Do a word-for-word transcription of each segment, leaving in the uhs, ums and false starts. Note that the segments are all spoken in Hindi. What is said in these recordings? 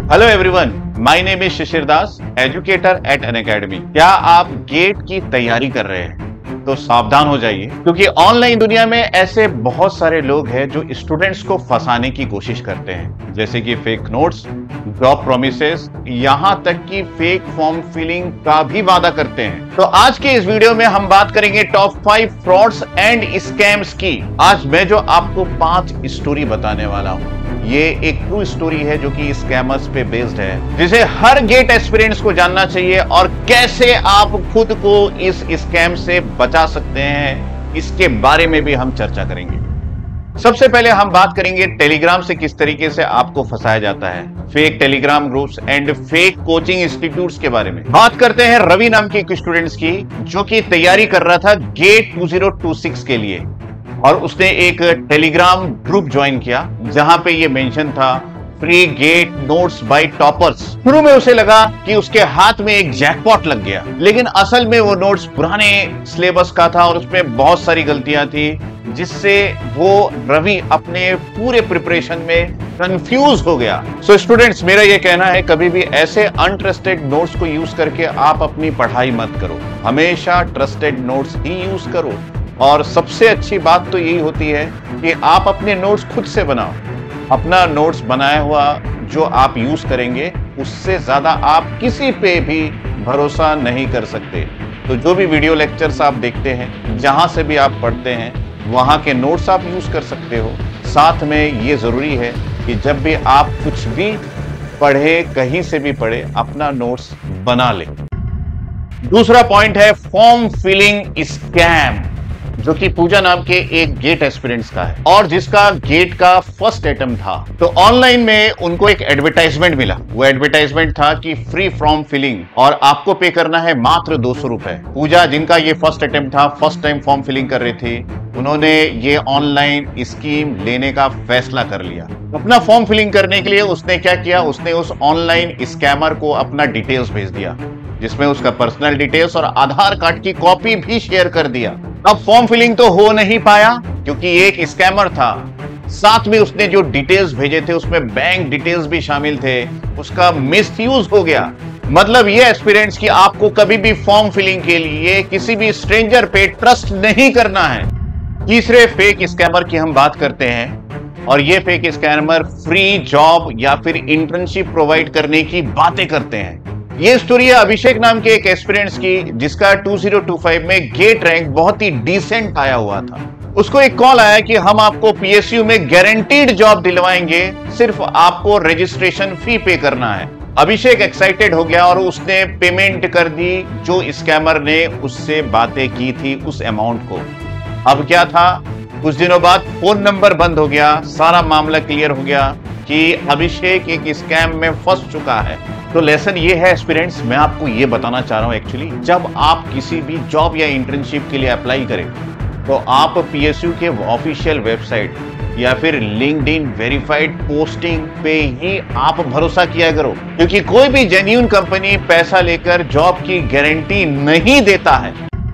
Hello everyone, my name is Shishir Das, educator at Unacademy. क्या आप गेट की तैयारी कर रहे हैं तो सावधान हो जाइए, क्योंकि ऑनलाइन दुनिया में ऐसे बहुत सारे लोग हैं जो स्टूडेंट्स को फंसाने की कोशिश करते हैं, जैसे कि फेक नोट्स, जॉब प्रॉमिसेस, यहां तक कि फेक फॉर्म फिलिंग का भी वादा करते हैं। तो आज के इस वीडियो में हम बात करेंगे top five frauds and scams की। आज मैं जो आपको पांच स्टोरी बताने वाला हूं, ये एक ट्रू स्टोरी है जो कि स्कैमर्स पे बेस्ड है, जिसे हर गेट एस्पिरेंट्स को जानना चाहिए और कैसे आप खुद को इस स्कैम से बचा सकते हैं, इसके बारे में भी हम चर्चा करेंगे। सबसे पहले हम बात करेंगे टेलीग्राम से किस तरीके से आपको फंसाया जाता है, fake Telegram groups and fake coaching institutes के बारे में। बात करते हैं रवि नाम के एक स्टूडेंट्स की, जो कि तैयारी कर रहा था गेट टू थाउजेंड छब्बीस के लिए, और उसने एक टेलीग्राम ग्रुप ज्वाइन किया जहां पे ये मेंशन था free GATE notes by toppers. शुरू में उसे लगा कि उसके हाथ में एक जैकपॉट लग गया, लेकिन असल में वो नोट्स पुराने सिलेबस का था और उसमें बहुत सारी गलतियां थी, जिससे वो रवि अपने पूरे प्रिपरेशन में कंफ्यूज हो गया। सो so, स्टूडेंट्स, मेरा ये कहना है, कभी भी ऐसे अनट्रस्टेड नोट्स को यूज करके आप अपनी पढ़ाई मत करो। हमेशा ट्रस्टेड नोट्स ही यूज करो। और सबसे अच्छी बात तो यही होती है कि आप अपने नोट्स खुद से बनाओ। अपना नोट्स बनाया हुआ जो आप यूज करेंगे, उससे ज्यादा आप किसी पे भी भरोसा नहीं कर सकते। तो जो भी वीडियो लेक्चर्स आप देखते हैं, जहां से भी आप पढ़ते हैं, वहां के नोट्स आप यूज कर सकते हो। साथ में ये जरूरी है कि जब भी आप कुछ भी पढ़े, कहीं से भी पढ़े, अपना नोट्स बना ले। दूसरा पॉइंट है फॉर्म फिलिंग स्कैम, जो कि पूजा नाम के एक गेट एस्पिरेंट्स का है और जिसका गेट का फर्स्ट अटेम्प्ट था। तो ऑनलाइन में उनको एक एडवर्टाइजमेंट मिला। वो एडवर्टाइजमेंट था कि फ्री फॉर्म फिलिंग, और आपको पे करना है मात्र दो सौ रुपए। पूजा, जिनका ये फर्स्ट अटेम्प्ट था, फर्स्ट टाइम फॉर्म फिलिंग कर रही थी, उन्होंने ये ऑनलाइन स्कीम लेने का फैसला कर लिया। अपना फॉर्म फिलिंग करने के लिए उसने क्या किया, उसने उस ऑनलाइन स्कैमर को अपना डिटेल्स भेज दिया, जिसमें उसका पर्सनल डिटेल्स और आधार कार्ड की कॉपी भी शेयर कर दिया। अब फॉर्म फिलिंग तो हो नहीं पाया क्योंकि एक स्कैमर था। साथ में उसने जो डिटेल्स भेजे थे उसमें बैंक डिटेल्स भी शामिल थे, उसका मिसयूज हो गया। मतलब ये एस्पिरेंट्स कि आपको कभी भी फॉर्म फिलिंग के लिए किसी भी स्ट्रेंजर पे ट्रस्ट नहीं करना है। तीसरे फेक स्कैमर की हम बात करते हैं, और ये फेक स्कैमर फ्री जॉब या फिर इंटर्नशिप प्रोवाइड करने की बातें करते हैं। ये स्टोरी है अभिषेक नाम के एक एस्पिरेंट्स की, जिसका टू थाउजेंड पच्चीस में गेट रैंक बहुत ही डिसेंट आया हुआ था। उसको एक कॉल आया कि हम आपको पीएसयू में गारंटीड जॉब दिलवाएंगे, सिर्फ आपको रजिस्ट्रेशन फी पे करना है। अभिषेक एक्साइटेड हो गया और उसने पेमेंट कर दी जो स्कैमर ने उससे बातें की थी, उस अमाउंट को। अब क्या था, कुछ दिनों बाद फोन नंबर बंद हो गया, सारा मामला क्लियर हो गया कि अभिषेक एक स्कैम में फंस चुका है। तो लेसन ये है एस्पिरेंट्स, मैं आपको ये बताना चाह रहा हूं, एक्चुअली जब आप किसी भी जॉब या इंटर्नशिप के लिए अप्लाई करें, तो आप पीएसयू के ऑफिशियल वेबसाइट या फिर लिंक्डइन वेरीफाइड पोस्टिंग पे ही आप भरोसा किया करो, क्योंकि कोई भी जेन्युइन कंपनी पैसा लेकर जॉब की गारंटी नहीं देता है।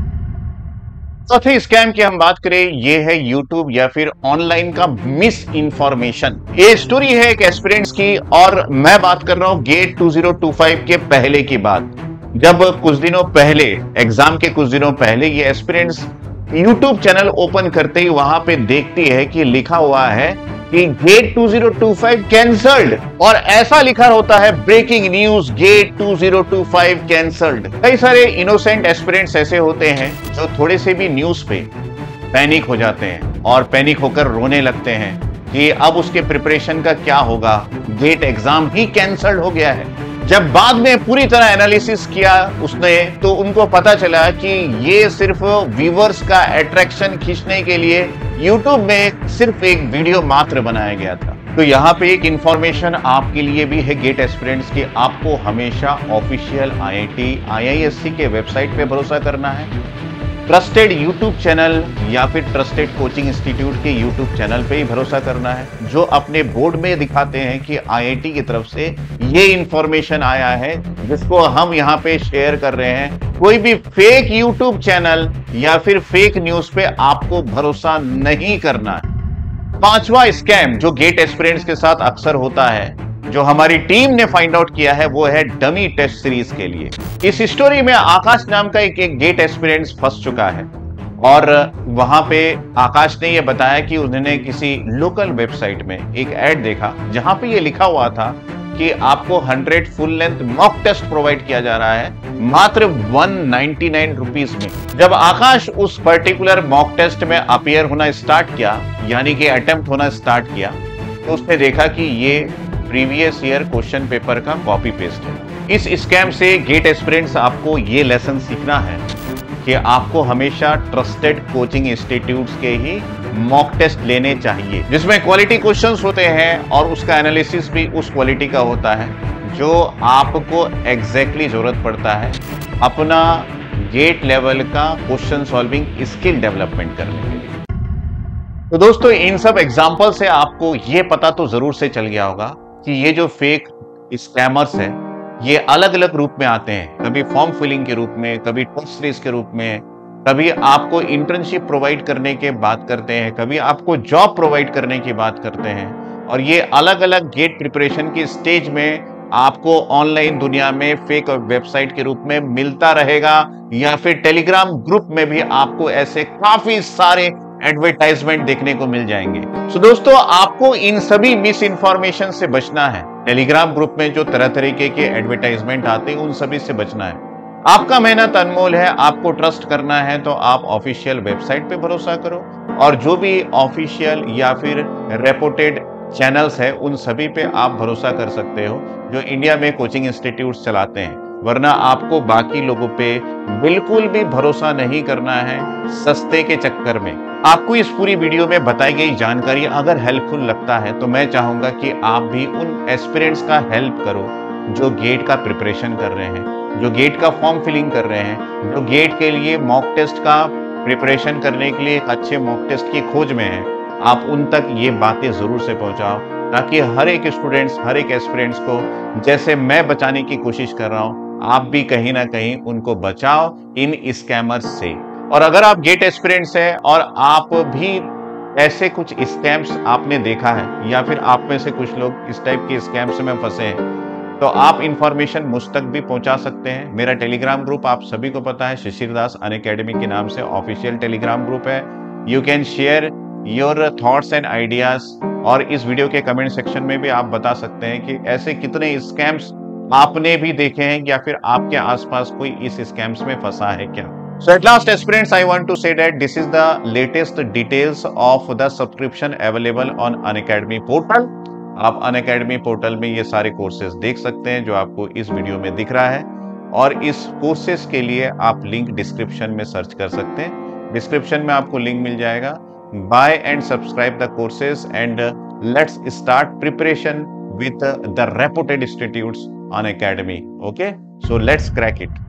चौथे स्कैम की हम बात करें, ये है यूट्यूब या फिर ऑनलाइन का मिस इंफॉर्मेशन। ये स्टोरी है एक एस्पिरेंट्स की, और मैं बात कर रहा हूं गेट टू थाउजेंड पच्चीस के पहले की बात। जब कुछ दिनों पहले, एग्जाम के कुछ दिनों पहले, ये एस्पिरेंट्स यूट्यूब चैनल ओपन करते ही वहां पे देखती है कि लिखा हुआ है कि गेट टू थाउजेंड पच्चीस कैंसल्ड, और ऐसा लिखा होता है breaking news, GATE two thousand पच्चीस कैंसल्ड। कई सारे इनोसेंट एस्पिरेंट्स ऐसे होते हैं जो थोड़े से भी न्यूज पे पैनिक हो जाते हैं और पैनिक होकर रोने लगते हैं कि अब उसके प्रिपरेशन का क्या होगा, गेट एग्जाम ही कैंसल्ड हो गया है। जब बाद में पूरी तरह एनालिसिस किया उसने, तो उनको पता चला कि ये सिर्फ व्यूअर्स का अट्रैक्शन खींचने के लिए यूट्यूब में सिर्फ एक वीडियो मात्र बनाया गया था। तो यहाँ पे एक इंफॉर्मेशन आपके लिए भी है गेट एस्पिरेंट्स की, आपको हमेशा ऑफिशियल आईआईटी, आईआईएससी के वेबसाइट पे भरोसा करना है। ट्रस्टेड यूट्यूब चैनल या फिर ट्रस्टेड कोचिंग इंस्टीट्यूट के यूट्यूब चैनल पे ही भरोसा करना है, जो अपने बोर्ड में दिखाते हैं कि आईआईटी की तरफ से ये इंफॉर्मेशन आया है, जिसको हम यहाँ पे शेयर कर रहे हैं। कोई भी फेक यूट्यूब चैनल या फिर फेक न्यूज पे आपको भरोसा नहीं करना है। पांचवा स्कैम जो गेट एस्पिरेंट्स के साथ अक्सर होता है, जो हमारी टीम ने फाइंड आउट किया है वो है डमी टेस्ट सीरीज के लिए। इस स्टोरी में आकाश नाम का एक, एक गेट एस्पिरेंट्स फंस चुका है और वहां पे आकाश ने यह बताया कि उन्होंने किसी लोकल वेबसाइट में एक ऐड देखा जहां पे ये लिखा हुआ था कि आपको hundred full length mock test provide किया जा रहा है मात्र वन नाइंटी नाइन रुपीस में। जब आकाश उस पर्टिकुलर मॉक टेस्ट में अपीयर होना स्टार्ट किया, यानी कि अटेम्प्ट होना स्टार्ट किया, तो उसने देखा कि ये प्रीवियस ईयर क्वेश्चन पेपर का कॉपी पेस्ट है। इस स्कैम से गेट एस्पिरेंट्स आपको ये लेसन सीखना है कि आपको हमेशा ट्रस्टेड कोचिंग इंस्टीट्यूट्स के ही मॉक टेस्ट लेने चाहिए, जिसमें क्वालिटी क्वेश्चंस होते हैं और उसका एनालिसिस भी उस क्वालिटी का होता है जो आपको एग्जैक्टली जरूरत पड़ता है अपना गेट लेवल का क्वेश्चन सॉल्विंग स्किल डेवलपमेंट करने के लिए। तो दोस्तों, इन सब एग्जाम्पल से आपको ये पता तो जरूर से चल गया होगा कि ये जो फेक स्कैमर्स है ये अलग अलग रूप में आते हैं, कभी फॉर्म फिलिंग के रूप में, कभी टेस्ट सीरीज के रूप में, कभी आपको इंटर्नशिप प्रोवाइड करने के बात करते हैं, कभी आपको जॉब प्रोवाइड करने की बात करते हैं। और ये अलग अलग गेट प्रिपरेशन की स्टेज में आपको ऑनलाइन दुनिया में फेक वेबसाइट के रूप में मिलता रहेगा, या फिर टेलीग्राम ग्रुप में भी आपको ऐसे काफी सारे एडवर्टाइजमेंट देखने को मिल जाएंगे। सो दोस्तों, आपको इन सभी मिस इन्फॉर्मेशन से बचना है। टेलीग्राम ग्रुप में जो तरह तरीके के एडवर्टाइजमेंट आते हैं उन सभी से बचना है। आपका मेहनत अनमोल है, आपको ट्रस्ट करना है तो आप ऑफिशियल वेबसाइट पे भरोसा करो, और जो भी ऑफिशियल या फिर रेपुटेड चैनल्स है उन सभी पे आप भरोसा कर सकते हो जो इंडिया में कोचिंग इंस्टीट्यूट चलाते हैं। वरना आपको बाकी लोगों पे बिल्कुल भी भरोसा नहीं करना है सस्ते के चक्कर में। आपको इस पूरी वीडियो में बताई गई जानकारी अगर हेल्पफुल लगता है तो मैं चाहूंगा कि आप भी उन एस्पिरेंट्स का हेल्प करो जो गेट का प्रिपरेशन कर रहे हैं, जो गेट का फॉर्म फिलिंग कर रहे हैं, जो गेट के लिए मॉक टेस्ट का प्रिपरेशन करने के लिए एक अच्छे मॉक टेस्ट की खोज में है। आप उन तक ये बातें जरूर से पहुंचाओ ताकि हर एक स्टूडेंट्स, हर एक एस्पिरेंट्स को जैसे मैं बचाने की कोशिश कर रहा हूं, आप भी कहीं ना कहीं उनको बचाओ इन स्कैमर्स से। और अगर आप गेट एस्पिरेंट्स हैं और आप भी ऐसे कुछ स्कैम्स आपने देखा है या फिर आप में से कुछ लोग इस टाइप के स्कैम्स में फंसे हैं, तो आप इंफॉर्मेशन मुझ तक भी पहुंचा सकते हैं। मेरा टेलीग्राम ग्रुप आप सभी को पता है, शिशिर दास अनअकैडमी के नाम से ऑफिशियल टेलीग्राम ग्रुप है। You can share your thoughts and ideas, और इस वीडियो के कमेंट सेक्शन में भी आप बता सकते हैं कि ऐसे कितने स्कैम्स आपने भी देखे हैं या फिर आपके आसपास कोई इस स्कैम्स में फंसा है क्या। So at last aspirants, I want to say that this is the latest details of the subscription available on Unacademy portal. आप Unacademy पोर्टल में ये सारे कोर्सेज देख सकते हैं जो आपको इस वीडियो में दिख रहा है, और इस कोर्सेज के लिए आप लिंक डिस्क्रिप्शन में सर्च कर सकते हैं। डिस्क्रिप्शन में आपको लिंक मिल जाएगा। Bye and subscribe the courses and let's start preparation with the reputed institutes on Unacademy. Okay, so let's crack it.